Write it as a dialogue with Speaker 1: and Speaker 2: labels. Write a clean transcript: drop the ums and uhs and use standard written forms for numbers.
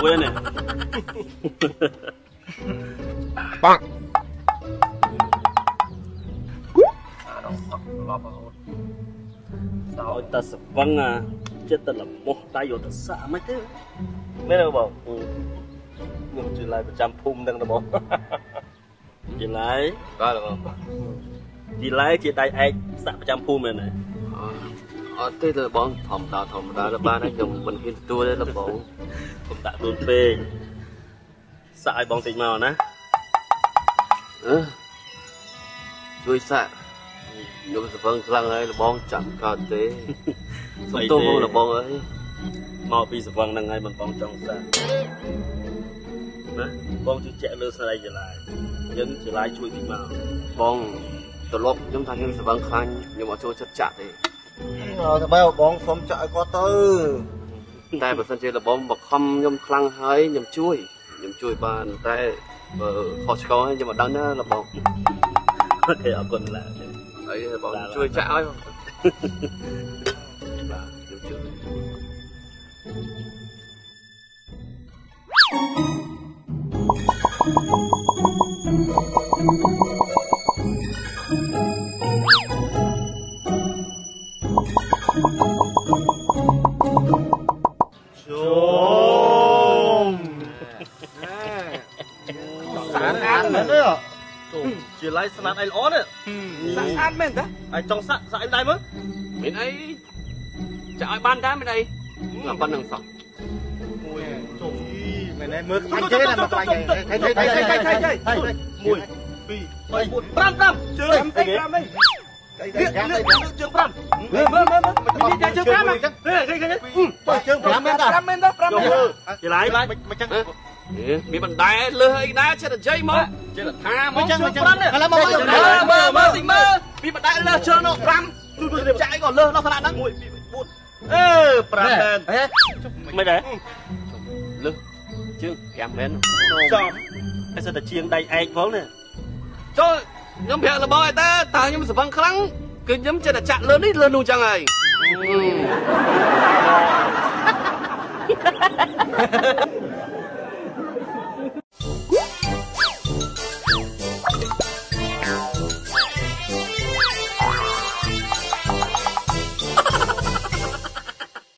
Speaker 1: với này
Speaker 2: băng
Speaker 1: sao ta sập văng à chết ta là một tay vô ta xả mấy thế mấy đâu bảo nhưng chỉ lại 100 phum đang đâu bảo chỉ lại
Speaker 2: có được không
Speaker 1: chỉ lại chỉ tay ai xả 100 phum này này
Speaker 2: thế là bọn thòm ta là ba nó dùng mình khi tua đấy là bộ
Speaker 1: ผมตะตูนเป้งสายบองติดมานะ
Speaker 2: ជួយសាក់ខ្ញុំសង្ឃឹមខ្លាំងហើយលបងចាំកើតទេសុំទោសបងលបងអើយ
Speaker 1: មកពីសវឹងហ្នឹងហើយមិនបងចង់សាក់ណាបងជួយចាក់លើស្រីចលាយយើងចលាយជួយតិចមក
Speaker 2: បងត្រឡប់ខ្ញុំថាខ្ញុំសង្ឃឹមខ្លាំងខ្ញុំអត់ចូលចិត្តចាក់ទេ
Speaker 3: តែបើបងសុំចាក់ឲ្យគាត់ទៅ
Speaker 2: តែបើសិនជាលបងបខំខ្ញុំខ្លាំងហើយខ្ញុំជួយបានតែបើខុសឆ្គងខ្ញុំមិនដឹងណាលបង
Speaker 1: អូខេអរគុណឡា
Speaker 2: អីបងជួយចាក់ឲ្យបងបាទខ្ញុំជួយ
Speaker 1: ជាឡាយស្នាត់អីល្អណាស់សាក់ស្អាតមែនតាហើយចង់សាក់អីដែរមើល
Speaker 2: មានអីចាក់ឲ្យបានដែរមានអីឡើងប៉ុណ្្នឹងសោះ
Speaker 3: មួយចុះមែនទេមើលខ្លាញ់ទេណាមកខ្លាញ់ទេ1 2 3 4 5 5ជើងអីគេគេគេគេជើង5មែនតា5មែនតា5
Speaker 1: ជាឡាយ
Speaker 3: មិនចឹង
Speaker 2: មានបណ្ដែលើអីណាចិត្តតែជ័យមកចិត្តថាមកជើង5នេះឥឡូវមើលតិចមើលពីបណ្ដែលើជើងនោះ5ជួយចាក់អីក៏លើដល់ថ្នាក់ហ្នឹង1 2
Speaker 1: 4អឺ5មែនមិនដែរ
Speaker 2: លើជើង5មែន
Speaker 1: ចំហើយសិតតែជាងដៃឯកផងនេះ
Speaker 2: ចូលខ្ញុំប្រាប់លបងឲ្យតើខ្ញុំសង្វឹងខ្លាំងគឺខ្ញុំចិត្តតែចាក់លើនេះលើនោះចឹងហើយ